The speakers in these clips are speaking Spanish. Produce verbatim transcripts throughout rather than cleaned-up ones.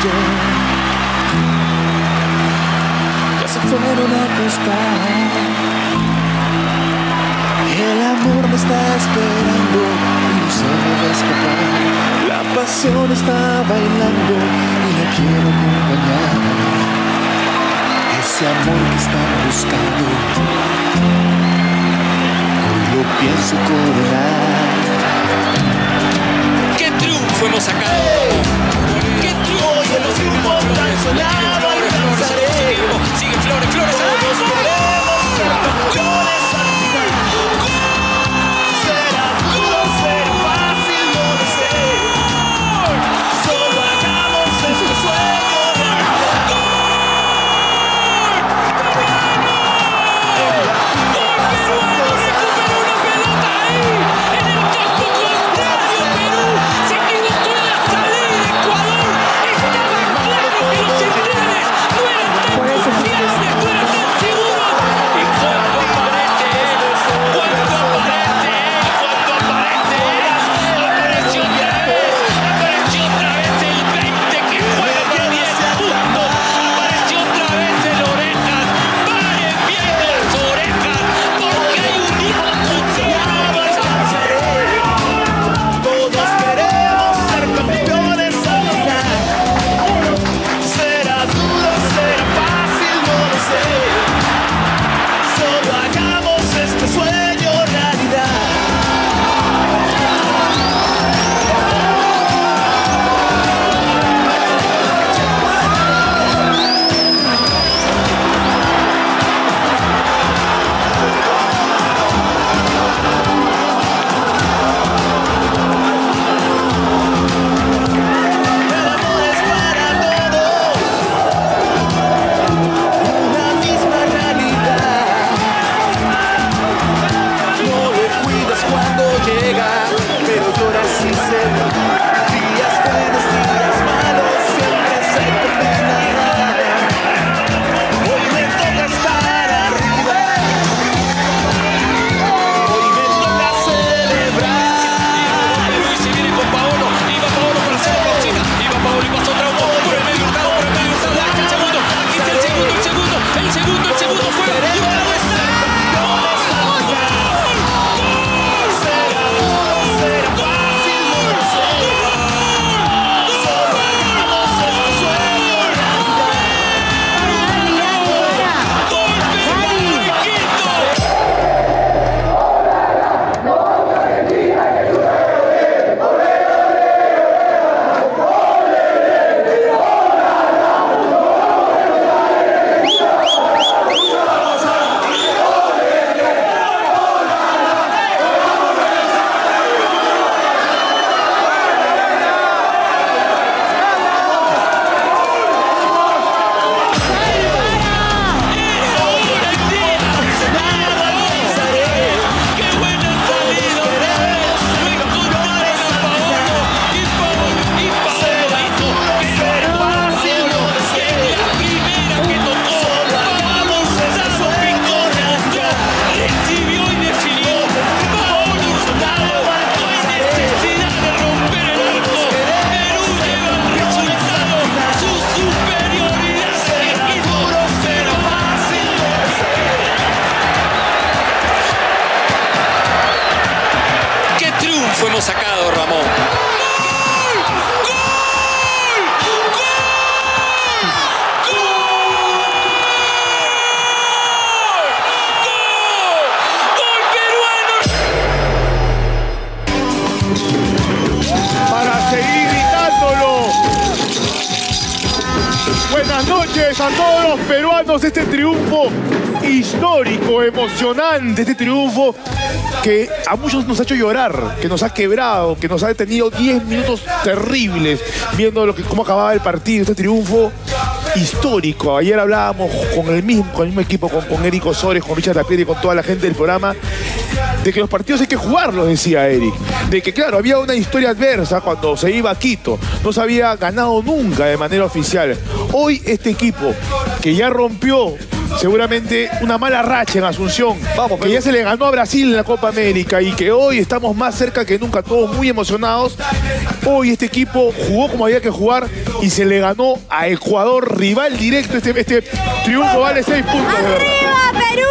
ayer ya se fueron a acostar. El amor me está esperando y no se me va a escapar. La pasión está bailando y la quiero acompañar. Ese amor que están buscando, hoy lo pienso coronar. ¡Qué triunfo hemos sacado! ¡Qué triunfo! Hoy el triunfo tan soñado alcanzaré. Sigue Flores, Flores. Todos queremos ser campeones. Será duro, será fácil, no lo sé. Solo hagamos este sueño realidad. Hemos sacado, Ramón. Para seguir gritándolo. Buenas noches a todos los peruanos. Este triunfo histórico, emocionante, este triunfo que a muchos nos ha hecho llorar, que nos ha quebrado, que nos ha detenido diez minutos terribles viendo lo que, cómo acababa el partido, este triunfo histórico. Ayer hablábamos con el mismo, con el mismo equipo, con, con Eric Osores, con Richard Tapieri y con toda la gente del programa, de que los partidos hay que jugarlos, decía Eric. De que, claro, había una historia adversa cuando se iba a Quito. No se había ganado nunca de manera oficial. Hoy este equipo, que ya rompió seguramente una mala racha en Asunción. Vamos, que Perú. ya se le ganó a Brasil en la Copa América y que hoy estamos más cerca que nunca, todos muy emocionados. Hoy este equipo jugó como había que jugar y se le ganó a Ecuador, rival directo. Este, este triunfo vale seis puntos, de verdad. ¡Arriba, Perú!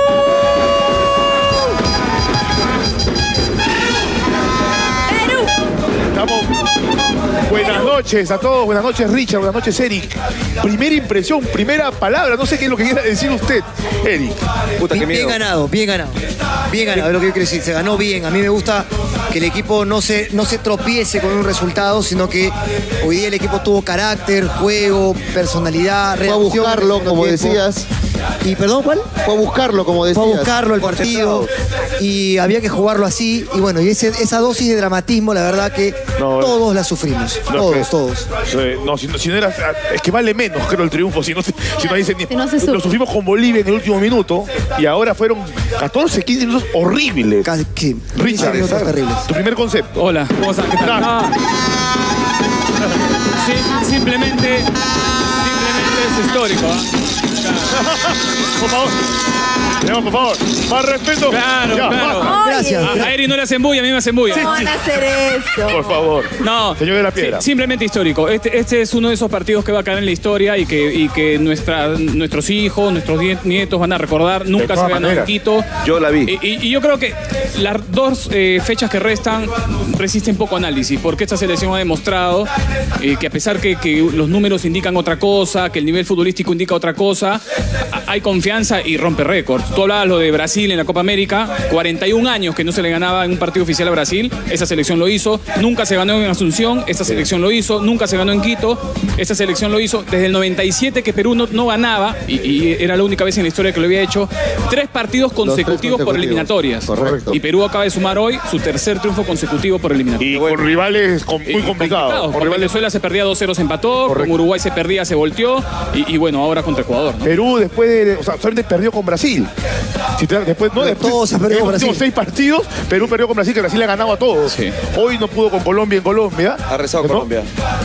¡Perú! Estamos... Buenas noches a todos, buenas noches Richard, buenas noches Eric. Primera impresión, primera palabra, no sé qué es lo que quiera decir usted, Eric. Puta, qué Bien, miedo. bien ganado, bien ganado. Bien ganado, es lo que yo quiero decir. Se ganó bien. A mí me gusta que el equipo no se, no se tropiece con un resultado, sino que hoy día el equipo tuvo carácter, juego, personalidad, Fue a reacción. buscarlo, en el como segundo tiempo. decías. ¿Y perdón, cuál? Fue a buscarlo, como decías. Fue a buscarlo el partido y había que jugarlo así. Y bueno, y ese- esa dosis de dramatismo, la verdad que No, todos la sufrimos. No, todos, que- todos. Eh, No, si, no- si no era, es que vale menos, creo, el triunfo. Si no, se- si no dicen ni- Si no se supo. lo sufrimos con Bolivia en el último minuto y ahora fueron catorce, quince minutos horribles. Casi, sí, Richard, quince minutos terribles. tu primer concepto. Hola, ¿cómo están? ¿Qué tal? Nada. No. Sí, simplemente, simplemente es histórico. ¿ah? Por favor. León, por favor. Más respeto. Claro, Ya, claro. basta. Gracias. A, a Eri no le hacen bulla, a mí me hacen bulla. No van a hacer eso. Por favor. No, Señor de la Piedra. sí, simplemente histórico. Este, este es uno de esos partidos que va a quedar en la historia y que, y que nuestra, nuestros hijos, nuestros die- nietos van a recordar. Nunca se todas ganó en maneras. Quito. Yo la vi. Y, y- y yo creo que las dos eh, fechas que restan resisten poco análisis, porque esta selección ha demostrado eh, que a pesar que, que los números indican otra cosa, que el nivel futbolístico indica otra cosa, a- hay confianza y rompe récords. Tú hablabas lo de Brasil en la Copa América, cuarenta y un años que no se le ganaba en un partido oficial a Brasil, esa selección lo hizo, nunca se ganó en Asunción, esta selección lo hizo, nunca se ganó en Quito, esta selección lo hizo desde el noventa y siete que Perú no, no ganaba, y, y era la única vez en la historia que lo había hecho, tres partidos consecutivos, por consecutivos. eliminatorias. Correcto. Y Perú acaba de sumar hoy su tercer triunfo consecutivo por eliminatorias. Y con rivales con- muy Eh, complicados. Con Con rivales. Venezuela se perdía dos cero, se empató, Correcto. con Uruguay se perdía, se volteó, y, y bueno, ahora contra Ecuador, ¿no? Perú después de, o sea, solamente perdió con Brasil. Si te- después, no, Pero después, todos se han perdido en con los últimos Brasil. seis partidos, Perú perdió con Brasil, que Brasil le ha ganado a todos. Sí. Hoy no pudo con Colombia en Colombia. Ha rezado ¿no? Colombia.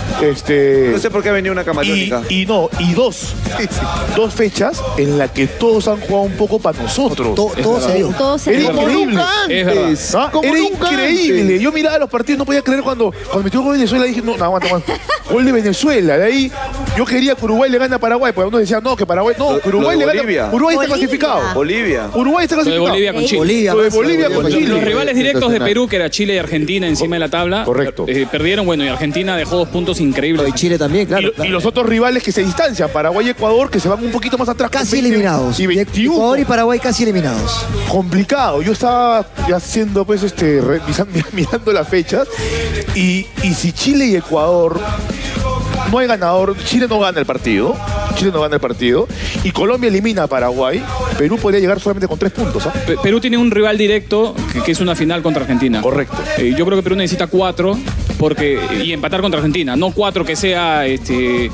Este, No sé por qué ha venido una y, camaleónica. y no, y dos, dos fechas en las que todos han jugado un poco para nosotros. To- todo se dio. Todo se Era dio. Como increíble. nunca Es antes. ¿Ah? Como Era nunca increíble. antes. Yo miraba los partidos, no podía creer cuando, cuando metió gol Venezuela. Dije, no, no, aguanta, aguanta. Gol de Venezuela. De ahí yo quería que Uruguay le gane a Paraguay. Porque uno decía, no, que Paraguay. No, Lo- que Uruguay lo de le gana. Bolivia. Uruguay está Bolivia. clasificado. Bolivia. Uruguay está Lo de clasificado. Bolivia con Chile. Bolivia, Lo de más, Bolivia con Chile. Los rivales directos de Sensacional. Perú, que era Chile y Argentina encima de la tabla, Correcto. eh, perdieron, bueno, y Argentina dejó dos puntos increíbles. Y Chile también, claro. Y, claro. y los otros rivales que se distancian, Paraguay y Ecuador, que se van un poquito más atrás. con Casi veinte eliminados. Y veintiuno. Ecuador y Paraguay casi eliminados. Complicado. Yo estaba ya haciendo, pues, este, revisando, mirando las fechas. Y, y si Chile y Ecuador no hay ganador, Chile no gana el partido. Chile no gana el partido. Y Colombia elimina a Paraguay. Perú podría llegar solamente con tres puntos. ¿ah? Pe- Perú tiene un rival directo que, que es una final contra Argentina. Correcto. Eh, yo creo que Perú necesita cuatro porque, y empatar contra Argentina. No cuatro que sea este.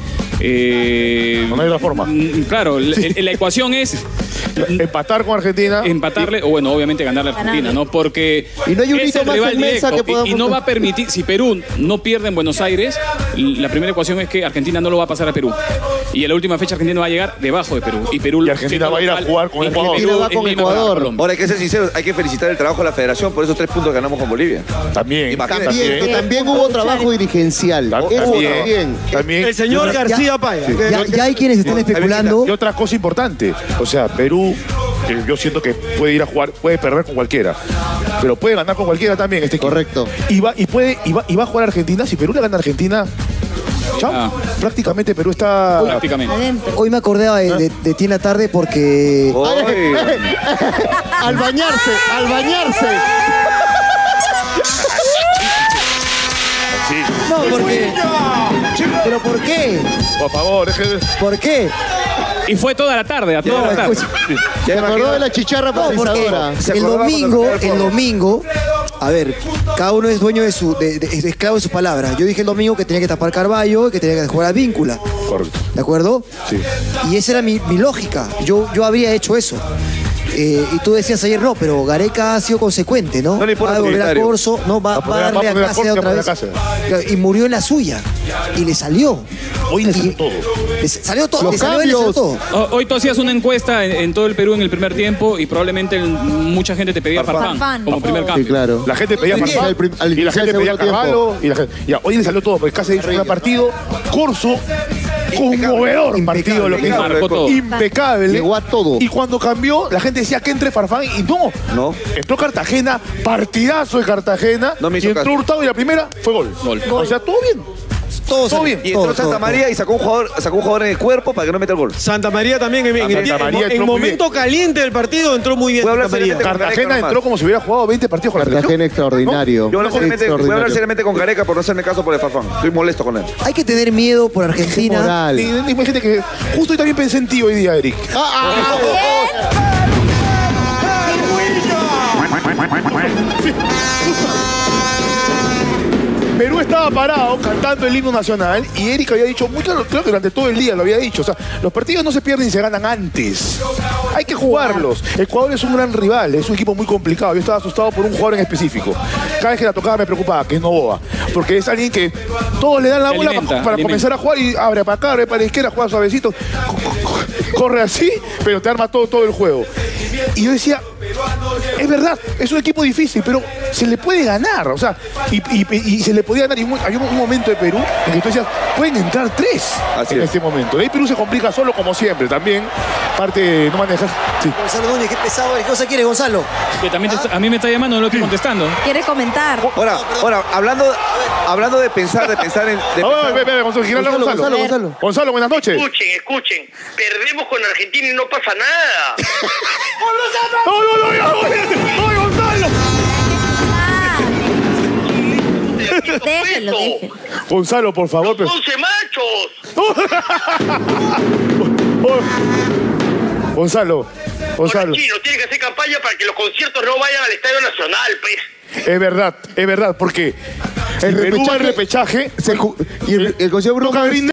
eh, No hay otra forma. mm, Claro, la, el- la ecuación es Empatar con Argentina. empatarle, o bueno, obviamente ganarle a Argentina, Ganarle. ¿no? Porque Y no hay un es hito el más rival en mesa directo que podamos- y, y no va a permitir, si Perú no pierde en Buenos Aires, la primera ecuación es que Argentina no lo va a pasar a Perú. Y en la última fecha Argentina va a llegar debajo de Perú. Y Perú Y Argentina va a ir a jugar con en Ecuador. Perú, Y va en con Lima, Ecuador. Colombia. Ahora hay que ser sinceros, hay que felicitar el trabajo de la federación por esos tres puntos que ganamos con Bolivia. También. Imagínate. También, que Eh, también hubo trabajo dirigencial. También. Eso También. también. También. El señor García Paya. Sí. Ya, ya hay quienes están especulando. Y otra cosa importante, o sea, Perú, que yo siento que puede ir a jugar, puede perder con cualquiera, pero puede ganar con cualquiera también este equipo. Correcto. Y va, y puede, y va, y va a jugar a Argentina. Si Perú le gana a Argentina, chao. Ah. Prácticamente Perú está. Prácticamente. Adentro. Hoy me acordé de, de- de ti en la tarde porque. Oy. Al bañarse, al bañarse. Sí. No, porque. ¿Pero por qué? Por favor, es que. ¿Por qué? Y fue toda la tarde, a toda la tarde. Escucha, Se acordó de la chicharra no, porque paralizadora. Se el acordaba domingo, cuando se el quedó el domingo, a ver, cada uno es dueño de su, de, de- es esclavo de sus palabras. Yo dije el domingo que tenía que tapar Carballo y que tenía que jugar a Víncula. Correcto. ¿De acuerdo? Sí. Y esa era mi, mi lógica. Yo, yo habría hecho eso. Eh, y tú decías ayer, no, pero Gareca ha sido consecuente, ¿no? No le importa va a volver a Trinitario. Corso, no, va, Va a va poner- a darle va a a poner a Cáceres Corso y otra va a vez. poner a Cáceres. Y murió en la suya. Y le salió. Hoy le salió Y- todo. le salió todo. Los Le salió, y le salió cambios. todo. O- Hoy tú hacías una encuesta en, en todo el Perú en el primer tiempo y probablemente el- mucha gente te pedía Farfán. Farfán como primer Sí, cambio. claro. La gente pedía Muy bien. Farfán Al prim- al y la iniciar gente el pedía segundo Carvalho y la gente, ya, hoy le salió todo porque Cáceres hizo un partido Corso conmovedor partido lo que hizo. Marcó todo. Impecable. Llegó a todo. Y cuando cambió, la gente decía que entre Farfán y no. No. Entró Cartagena, partidazo de Cartagena. No me hizo y entró caso. Hurtado y la primera fue gol. Gol. O sea, todo bien. Todo, Todo salió. bien. Y entró Todo, Santa todo, María y sacó un jugador, sacó un jugador en el cuerpo para que no meta el gol. Santa María también, en, en- Santa en- María en entró muy momento caliente del partido entró muy bien Voy a hablar Santa María. seriamente con Cartagena Gareca entró nomás. como si hubiera jugado veinte partidos con la selección. Cartagena extraordinario. Yo voy a hablar seriamente- voy a hablar Extraordinario. seriamente con Gareca por no hacerme caso por el Farfán. Estoy molesto con él. Hay que tener miedo por Argentina. Moral. Y- y- Imagínate que justo hoy también pensé en ti hoy día, Eric. Perú estaba parado cantando el himno nacional y Eric había dicho, muy claro, creo que durante todo el día lo había dicho, o sea, los partidos no se pierden y se ganan antes. Hay que jugarlos. Ecuador es un gran rival, es un equipo muy complicado. Yo estaba asustado por un jugador en específico. Cada vez que la tocaba me preocupaba, que es Novoa, porque es alguien que todos le dan la Te bola alimenta, para, para alimenta. comenzar a jugar y abre para acá, abre para la izquierda, juega suavecito, co- co- co- corre así, pero te arma todo, todo el juego. Y yo decía, es verdad, es un equipo difícil, pero se le puede ganar, o sea, y, y- y se le podía ganar. Y un- había un momento de Perú en que tú decías, pueden entrar tres Así en es. este momento. De ahí Perú se complica solo como siempre, también. Parte, no manejas. Sí. Gonzalo Núñez, qué pesado. ¿Qué cosa quieres, Gonzalo? Que también te está- a mí me está llamando, no lo estoy contestando. ¿Quiere comentar? Ahora, ahora, hablando, hablando de pensar, de pensar en. de Ah, pensar- ve, ve, ve, Gonzalo, girale a Gonzalo, Gonzalo. Gonzalo, Gonzalo. Gonzalo, buenas noches. Escuchen, escuchen. Perdemos con Argentina y no pasa nada. No, no, no, no, no, no, Gonzalo. Déjelo, déjelo. Gonzalo, por favor. pero- once machos. Oh. Gonzalo, Gonzalo. Los chinos tienen que hacer campaña para que los conciertos no vayan al Estadio Nacional, pues. Es verdad, es verdad, porque el Perú va al repechaje. Se ju- y el, el Consejo Bruno Toca Green